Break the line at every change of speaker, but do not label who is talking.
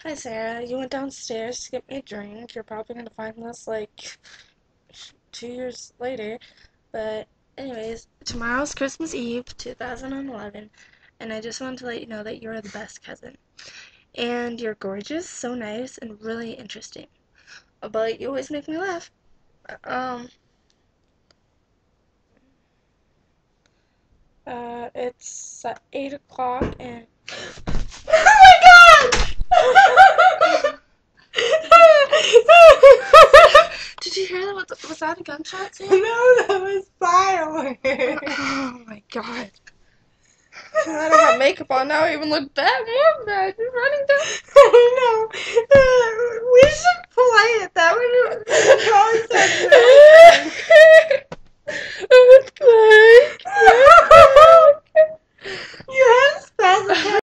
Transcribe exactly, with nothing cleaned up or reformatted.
Hi Sarah, you went downstairs to get me a drink. You're probably gonna find this like two years later. But anyways, tomorrow's Christmas Eve, two thousand eleven, and I just wanted to let you know that you're the best cousin. And you're gorgeous, so nice, and really interesting. But you always make me laugh. Um, uh, it's uh, eight o'clock and
Oh my god!
did you hear that? Was, was that a gunshot, Sam?
No, that was fireworks.
Oh my god. I don't have makeup on now. I even look bad, more bad. You're running down.
I know. Uh, we should play it. That would probably sound
It was like,
You had a spaz